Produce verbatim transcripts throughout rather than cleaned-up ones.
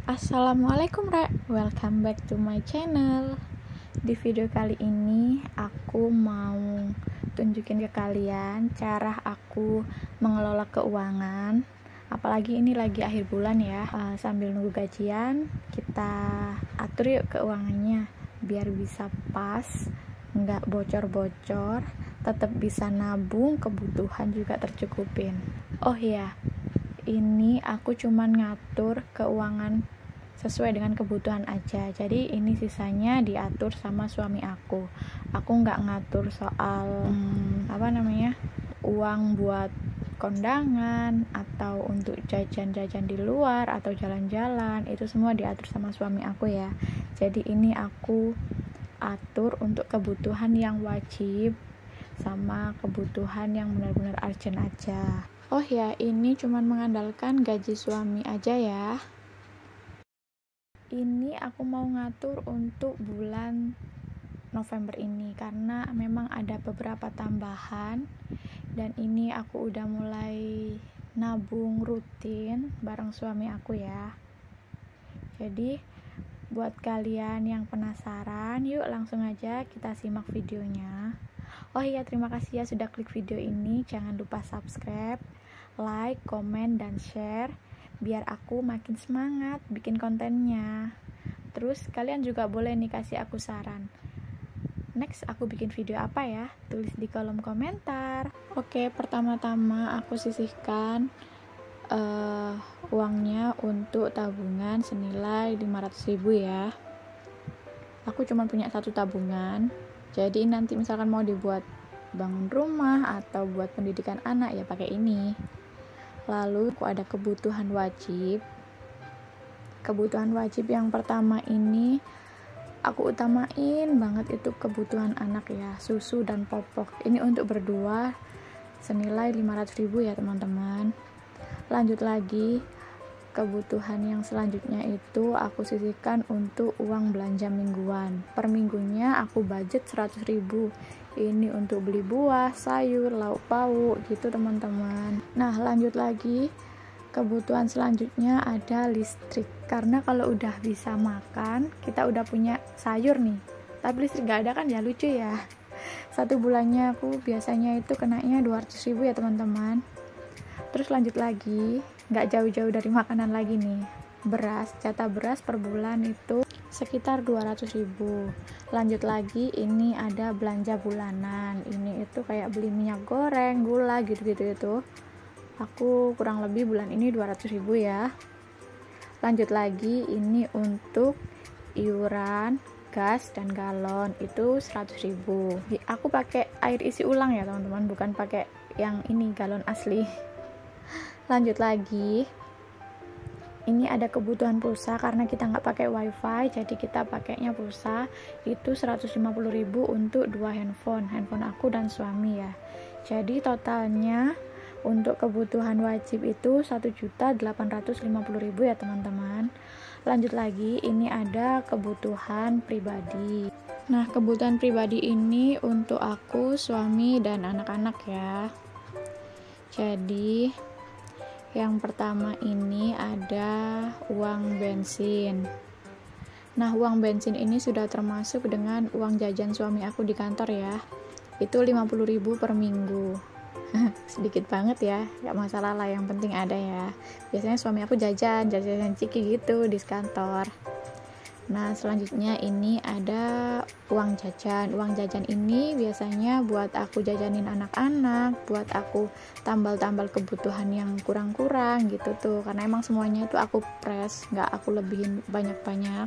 Assalamualaikum Ra, welcome back to my channel. Di video kali ini aku mau tunjukin ke kalian cara aku mengelola keuangan. Apalagi ini lagi akhir bulan ya, uh, sambil nunggu gajian kita atur yuk keuangannya biar bisa pas, nggak bocor-bocor, tetap bisa nabung, kebutuhan juga tercukupin. Oh iya, ini aku cuman ngatur keuangan sesuai dengan kebutuhan aja, jadi ini sisanya diatur sama suami aku. Aku nggak ngatur soal hmm, apa namanya uang buat kondangan atau untuk jajan-jajan di luar atau jalan-jalan, itu semua diatur sama suami aku ya. Jadi ini aku atur untuk kebutuhan yang wajib sama kebutuhan yang benar-benar urgent aja. Oh ya, ini cuman mengandalkan gaji suami aja ya. Ini aku mau ngatur untuk bulan November ini karena memang ada beberapa tambahan, dan ini aku udah mulai nabung rutin bareng suami aku ya. Jadi buat kalian yang penasaran, yuk langsung aja kita simak videonya. Oh iya, terima kasih ya sudah klik video ini. Jangan lupa subscribe, like, komen, dan share biar aku makin semangat bikin kontennya. Terus kalian juga boleh nih kasih aku saran, next aku bikin video apa ya, tulis di kolom komentar. Oke, pertama-tama aku sisihkan uh, uangnya untuk tabungan senilai lima ratus ribu ya. Aku cuma punya satu tabungan, jadi nanti misalkan mau dibuat bangun rumah atau buat pendidikan anak ya pakai ini. Lalu aku ada kebutuhan wajib. Kebutuhan wajib yang pertama ini aku utamain banget itu kebutuhan anak ya, susu dan popok. Ini untuk berdua senilai lima ratus ribu ya teman-teman. Lanjut lagi, kebutuhan yang selanjutnya itu aku sisihkan untuk uang belanja mingguan. Per minggunya aku budget seratus ribu. Ini untuk beli buah, sayur, lauk pauk gitu teman-teman. Nah, lanjut lagi, kebutuhan selanjutnya ada listrik. Karena kalau udah bisa makan, kita udah punya sayur nih, tapi listrik gak ada kan ya lucu ya. Satu bulannya aku biasanya itu kenanya dua ratus ribu ya teman-teman. Terus lanjut lagi, gak jauh-jauh dari makanan lagi nih, beras. Jatah beras per bulan itu sekitar dua ratus ribu. Lanjut lagi, ini ada belanja bulanan. Ini itu kayak beli minyak goreng, gula gitu-gitu itu. Aku kurang lebih bulan ini dua ratus ribu ya. Lanjut lagi, ini untuk iuran gas dan galon itu seratus ribu. Aku pakai air isi ulang ya teman-teman, bukan pakai yang ini galon asli. Lanjut lagi, ini ada kebutuhan pulsa karena kita nggak pakai wifi, jadi kita pakainya pulsa. Itu seratus lima puluh ribu untuk dua handphone, handphone aku dan suami ya. Jadi totalnya untuk kebutuhan wajib itu satu juta delapan ratus lima puluh ribu ya teman-teman. Lanjut lagi, ini ada kebutuhan pribadi. Nah, kebutuhan pribadi ini untuk aku, suami, dan anak-anak ya. Jadi yang pertama ini ada uang bensin. Nah, uang bensin ini sudah termasuk dengan uang jajan suami aku di kantor ya. Itu lima puluh ribu per minggu. Sedikit banget ya, gak masalah lah, yang penting ada ya. Biasanya suami aku jajan, jajan ciki gitu di kantor. Nah, selanjutnya ini ada uang jajan. Uang jajan ini biasanya buat aku jajanin anak-anak, buat aku tambal-tambal kebutuhan yang kurang-kurang gitu tuh. Karena emang semuanya itu aku press, nggak aku lebihin banyak-banyak.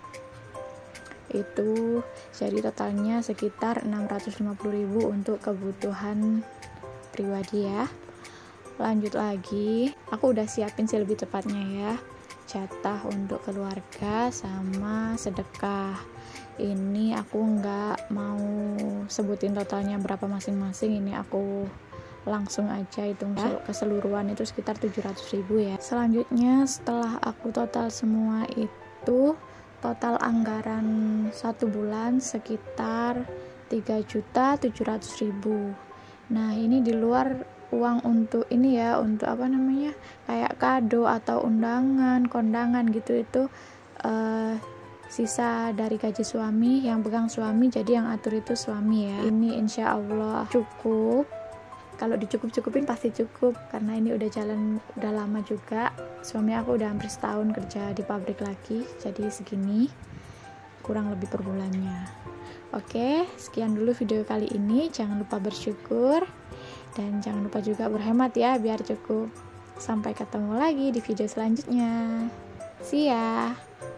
Itu jadi totalnya sekitar enam ratus lima puluh ribu untuk kebutuhan pribadi ya. Lanjut lagi, aku udah siapin sih lebih tepatnya ya, jatah untuk keluarga sama sedekah. Ini aku nggak mau sebutin totalnya berapa masing-masing, ini aku langsung aja hitung ya. Keseluruhan itu sekitar tujuh ratus ribu ya. Selanjutnya setelah aku total semua itu, total anggaran satu bulan sekitar tiga juta tujuh ratus ribu. Nah, ini di luar uang untuk ini ya, untuk apa namanya, kayak kado atau undangan, kondangan gitu, itu uh, sisa dari gaji suami, yang pegang suami, jadi yang atur itu suami ya. Ini insya Allah cukup. Kalau dicukup-cukupin pasti cukup, karena ini udah jalan udah lama juga. Suami aku udah hampir setahun kerja di pabrik lagi, jadi segini kurang lebih per bulannya. Oke, sekian dulu video kali ini. Jangan lupa bersyukur dan jangan lupa juga berhemat ya, biar cukup. Sampai ketemu lagi di video selanjutnya. See ya.